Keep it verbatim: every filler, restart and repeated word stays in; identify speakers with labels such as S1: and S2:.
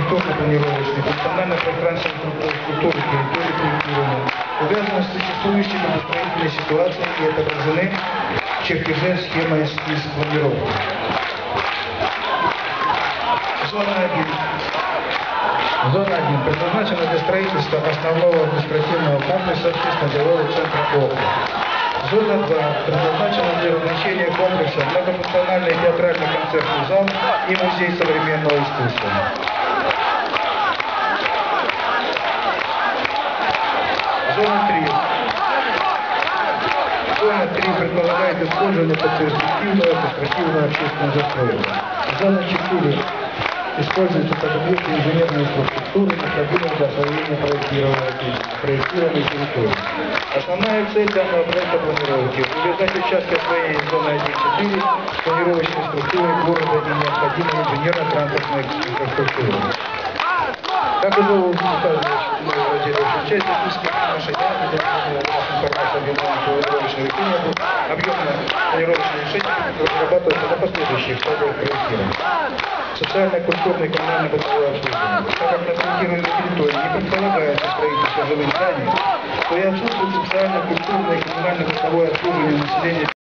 S1: архитектурно-планировочной, функционально-пространственной структуры территории проектирования, увязаны с существующей градостроительной ситуацией и отображены в чертеже схемы эскиз планировки. Зона один. Зона один предназначена для строительства основного административного комплекса общественно-делового центра округа. Зона два предназначена для размещения комплекса многофункциональный театральный концертный зал и музей современного искусства. Зона три. Зона три предполагает использование под перспективную административную общественную застройку. Зона четыре используется как объект инженерной инфраструктуры, необходимой для освоения проектированной территории. Основная цель данного проекта планировки – увязать участки освоения зоны один-четыре с планировочной структурой города и необходимой инженерно-транспортной инфраструктурой. Как уже указывалось в разделяющей части списка нашей информации объемной планировочной решения, объемное планировочное решение разрабатывается на последующих стадиях проектирования. Социально-культурное и коммунально-бытовое обслуживание. Так как на проектируемой территории не предполагается строительство жилых зданий, то и отсутствует социально-культурное и коммунально-бытовое обслуживание населения